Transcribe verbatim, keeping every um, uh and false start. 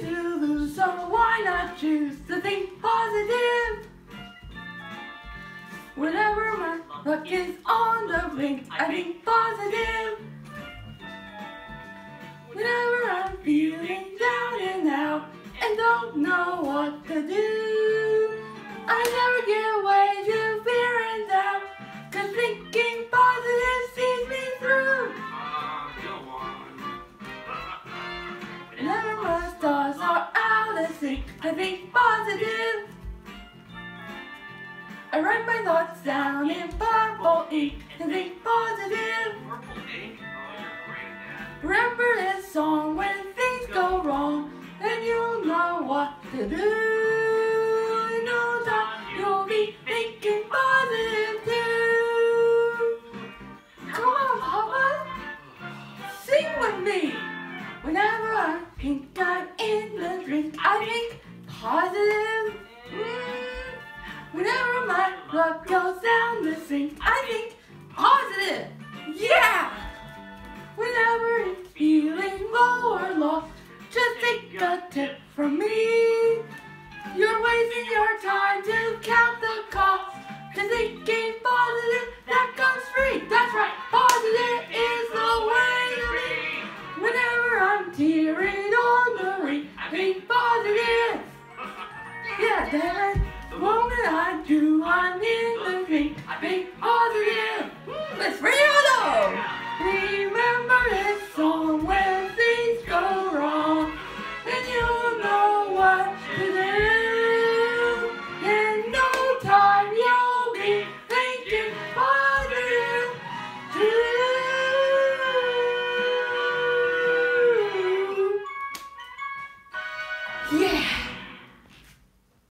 to lose, so why not choose to think positive? Whenever my luck is on the brink, I think positive. Whenever I'm feeling down and out and don't know what to do, I never give way to fear and doubt, 'cause thinking positive sees me through. Whenever my stars are out of sync, I think positive. I write my thoughts down in purple ink and think positive. Purple ink? Oh, you're great at that. Remember this song when things go wrong, and you'll know what to do. In no time, you'll be thinking positive too. Come on, Papa, sing with me. Whenever I think I'm in the drink, I think positive. Mm. Whenever my luck goes down the sink, I think positive. Yeah! Whenever it's feeling low or lost, just take a tip from me. You're wasting your time to count the cost, 'cause thinking positive, that comes free. That's right, positive is the way to be. Whenever I'm tearing on the ring, I think positive. Yeah, Dad. The moment I do, I'm in the drink. I think positive. Mm, let's Ronaldo! Remember this song when things go wrong, and you'll know what to do. In no time, you'll be thinking positive too. Yeah.